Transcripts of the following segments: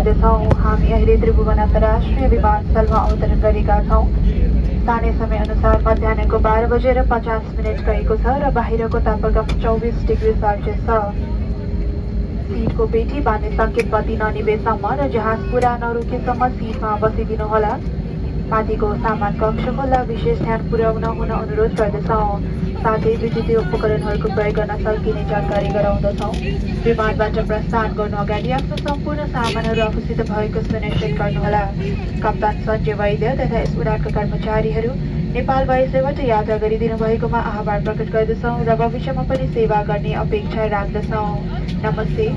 गर्दैछौँ। हामी अहिले त्रिभुवन अन्तर्राष्ट्रिय विमानस्थलमा अवतरण गरेका छौँ। स्थानीय समय अनुसार मध्याहको 12 बजेर 50 मिनट गएको छ र बाहिरको तापक्रम 24 डिग्री सेल्सियस छ। सिटको पेटी बाँध्ने सङ्केत बत्ती ननिभेसम्म र जहाज पुरा नरोकेसम्म सिटमा बसिदिनुहोला। माथिको सामान कक्षकोलाई विशेष ध्यान पुर्याउन हुन अनुरोध गर्दछौँ। साथै विद्युतीय उपकरणहरूको प्रयोग गर्न सकिने जानकारी गराउँदछौँ। विमानबाट प्रस्थान गर्नु अगाडि आफ्नो सम्पूर्ण सामानहरू आफूसित भएको सुनिश्चित गर्नुहोला। कप्तान सञ्जय वैद्य तथा यस उडानका कर्मचारीहरू नेपाल वायुसेवाबाट यात्रा गरिदिनु भएकोमा आभार प्रकट गर्दछौँ र भविष्यमा पनि सेवा गर्ने अपेक्षा राख्दछौँ। नमस्ते।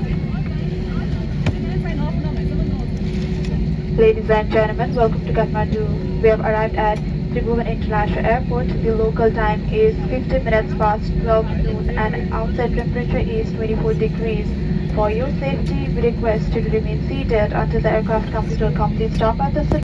Ladies and gentlemen, welcome to Kathmandu. We have arrived at Tribhuvan International Airport. The local time is 15 minutes past 12 noon and outside temperature is 24 degrees. For your safety, we request you to remain seated until the aircraft comes to a complete stop at the